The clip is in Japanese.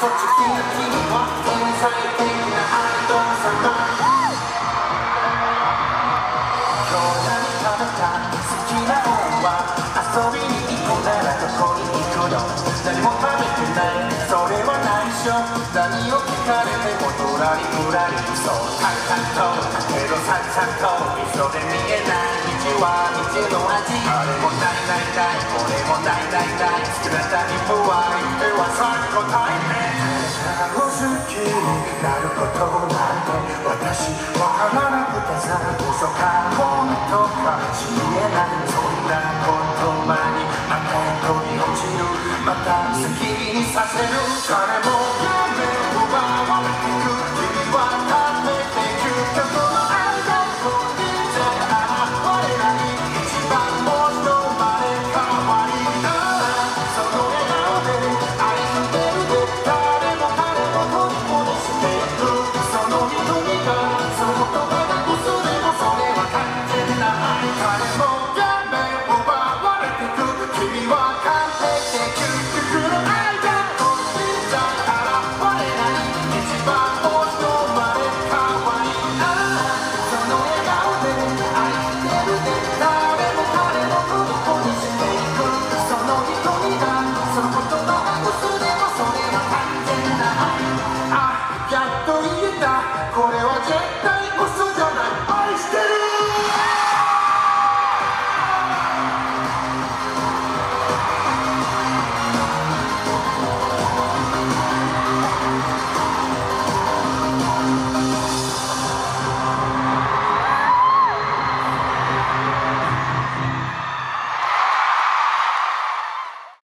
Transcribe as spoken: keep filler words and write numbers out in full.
そっち君は天才的なアイドル様。今日何食べた？好きなもんは遊びに行くならどこに行くの？何も食べてないそれは内緒。何を聞かれてもドラリドラリそう淡々とけどさっさと磯で見えない道は道の味。あれもないないないこれもないないない好きなタイプは言っては最後タイプ。好きになることなんて私わからなくてさ嘘か本当か知えないそんな言葉にまた飛び落ちるまた好きにさせる彼も